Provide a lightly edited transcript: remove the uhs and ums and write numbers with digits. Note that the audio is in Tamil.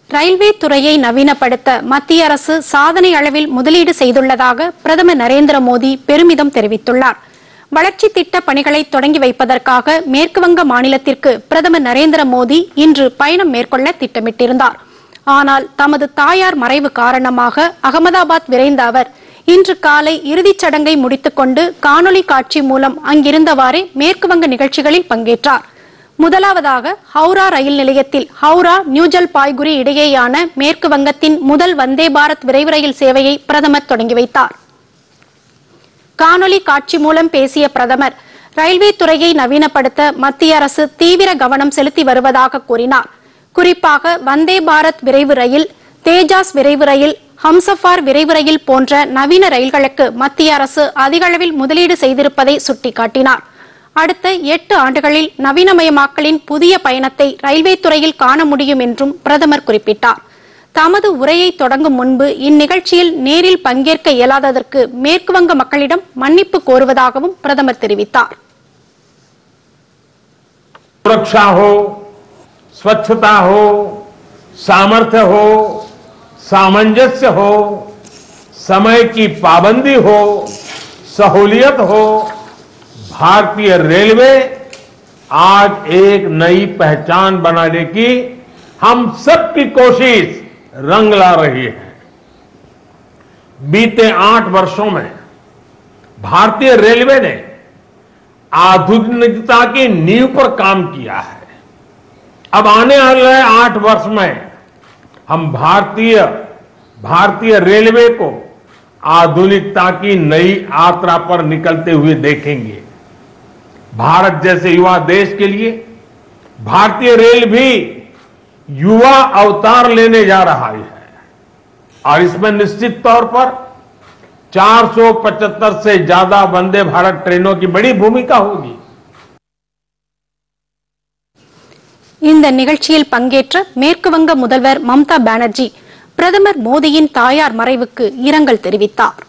ரயில்வே துறையை நவீனப்படுத்த மத்திய அரசு சாதனை அளவில் முதலீடு செய்துள்ளதாக பிரதமர் நரேந்திர மோடி பெருமிதம் தெரிவித்துள்ளார். வளர்ச்சி திட்ட பணிகளை தொடங்கி வைப்பதற்காக மேற்குவங்க மாநிலத்திற்கு பிரதமர் நரேந்திர மோடி இன்று பயணம் மேற்கொள்ள திட்டமிட்டிருந்தார். ஆனால் தமது தாயார் மறைவு காரணமாக அகமதாபாத் விரைந்த அவர் இன்று காலை இறுதிச் சடங்கை முடித்துக்கொண்டு காணொலி காட்சி மூலம் அங்கிருந்தவாறே மேற்குவங்க நிகழ்ச்சிகளில் பங்கேற்றார். முதலாவதாக ஹவுரா ரயில் நிலையத்தில் ஹவுரா நியூஜல்பாய்குரி இடையேயான மேற்கு வங்கத்தின் முதல் வந்தே பாரத் விரைவு ரயில் சேவையை பிரதமர் தொடங்கி வைத்தார். காணொலி காட்சி மூலம் பேசிய பிரதமர் ரயில்வே துறையை நவீனப்படுத்த மத்திய அரசு தீவிர கவனம் செலுத்தி வருவதாக கூறினார். குறிப்பாக வந்தே பாரத் விரைவு ரயில், தேஜாஸ் விரைவு ரயில், ஹம்சஃபார் விரைவு ரயில் போன்ற நவீன ரயில்களுக்கு மத்திய அரசு அதிக அளவில் முதலீடு செய்திருப்பதை சுட்டிக்காட்டினார். அடுத்த 8 ஆண்டுகளில் நவீனமயமாக்கலின் புதிய பயணத்தை ரயில்வே துறையில் காண முடியும் என்றும் பிரதமர் குறிப்பிட்டார். தமது உரையை தொடங்கும் முன்பு இந்நிகழ்ச்சியில் நேரில் பங்கேற்க இயலாததற்கு மேற்குவங்க மக்களிடம் மன்னிப்பு கோருவதாகவும் பிரதமர் தெரிவித்தார். सुरक्षा हो, स्वच्छता हो, सामर्थ्य हो, सामंजस्य हो, समय की पाबंदी हो, सहूलियत हो, भारतीय रेलवे आज एक नई पहचान बनाने की हम सबकी कोशिश रंग ला रही है। बीते 8 वर्षों में भारतीय रेलवे ने आधुनिकता की नींव पर काम किया है। अब आने वाले 8 वर्ष में हम भारतीय रेलवे को आधुनिकता की नई यात्रा पर निकलते हुए देखेंगे। भारत जैसे युवा देश के लिए भारतीय रेल भी युवा अवतार लेने जा रहा है और इसमें निश्चित तौर पर 475 से ज्यादा वंदे भारत ट्रेनों की बड़ी भूमिका होगी। இந்த நிகழ்ச்சியில் பங்கேற்ற மேற்குவங்க முதல்வர் மம்தா பானர்ஜி பிரதமர் மோடியின் தாயார் மறைவுக்கு இரங்கல் தெரிவித்தார்.